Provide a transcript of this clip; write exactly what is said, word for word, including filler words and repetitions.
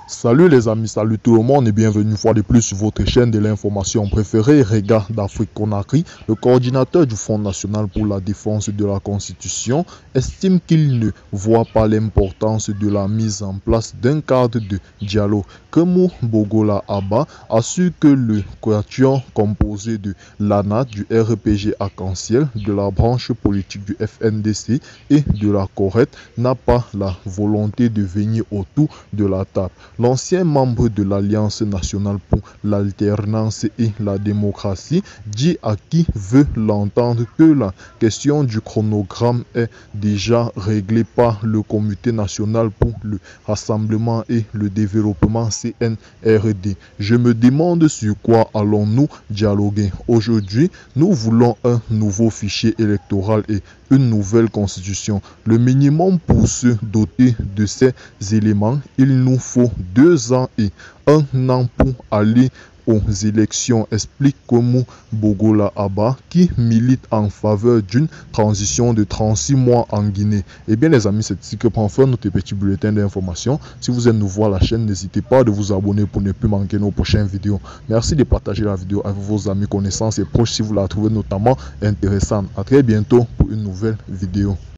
Salut les amis, salut tout le monde et bienvenue une fois de plus sur votre chaîne de l'information préférée, Rega d'Afrique Conakry. Le coordinateur du Front National pour la défense de la Constitution estime qu'il ne voit pas l'importance de la mise en place d'un cadre de dialogue. Kemou Bogola Abba assure que le quatuor composé de l'A N A, du R P G Arc-en-Ciel, de la branche politique du F N D C et de la Corrette n'a pas la volonté de venir autour de la table. L'ancien membre de l'Alliance nationale pour l'alternance et la démocratie dit à qui veut l'entendre que la question du chronogramme est déjà réglée par le Comité national pour le rassemblement et le développement C N R D. Je me demande sur quoi allons-nous dialoguer. Aujourd'hui, nous voulons un nouveau fichier électoral et une nouvelle constitution. Le minimum pour se doter de ces éléments, il nous faut deux ans et un an pour aller aux élections, explique Kemou Bogola Abba, qui milite en faveur d'une transition de trente-six mois en Guinée. Et bien les amis, c'est ici que prend fin notre petit bulletin d'information. Si vous êtes nouveau à la chaîne, n'hésitez pas à vous abonner pour ne plus manquer nos prochaines vidéos. Merci de partager la vidéo avec vos amis, connaissances et proches si vous la trouvez notamment intéressante. À très bientôt pour une nouvelle vidéo.